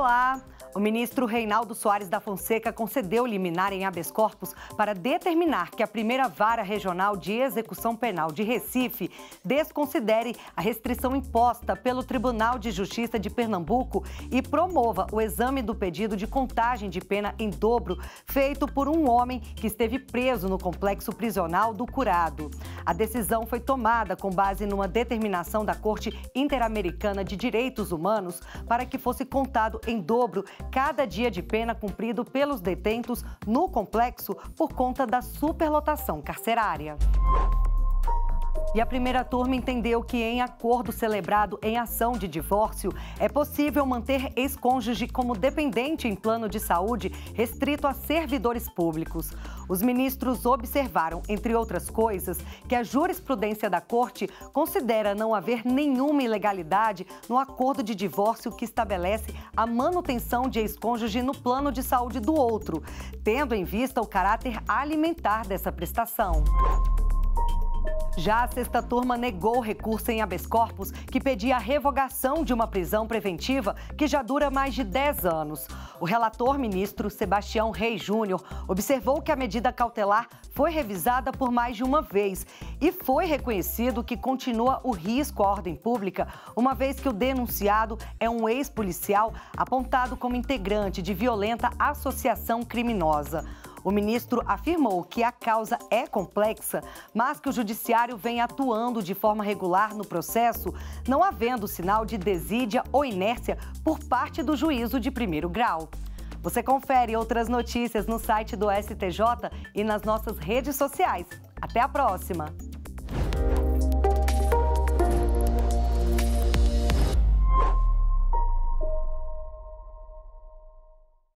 Olá! O ministro Reinaldo Soares da Fonseca concedeu liminar em habeas corpus para determinar que a primeira vara regional de execução penal de Recife desconsidere a restrição imposta pelo Tribunal de Justiça de Pernambuco e promova o exame do pedido de contagem de pena em dobro feito por um homem que esteve preso no complexo prisional do Curado. A decisão foi tomada com base numa determinação da Corte Interamericana de Direitos Humanos para que fosse contado em dobro cada dia de pena cumprido pelos detentos no complexo por conta da superlotação carcerária. E a primeira turma entendeu que, em acordo celebrado em ação de divórcio, é possível manter ex-cônjuge como dependente em plano de saúde restrito a servidores públicos. Os ministros observaram, entre outras coisas, que a jurisprudência da Corte considera não haver nenhuma ilegalidade no acordo de divórcio que estabelece a manutenção de ex-cônjuge no plano de saúde do outro, tendo em vista o caráter alimentar dessa prestação. Já a sexta turma negou recurso em habeas corpus que pedia a revogação de uma prisão preventiva que já dura mais de 10 anos. O relator ministro Sebastião Reis Júnior observou que a medida cautelar foi revisada por mais de uma vez e foi reconhecido que continua o risco à ordem pública, uma vez que o denunciado é um ex-policial apontado como integrante de violenta associação criminosa. O ministro afirmou que a causa é complexa, mas que o judiciário vem atuando de forma regular no processo, não havendo sinal de desídia ou inércia por parte do juízo de primeiro grau. Você confere outras notícias no site do STJ e nas nossas redes sociais. Até a próxima!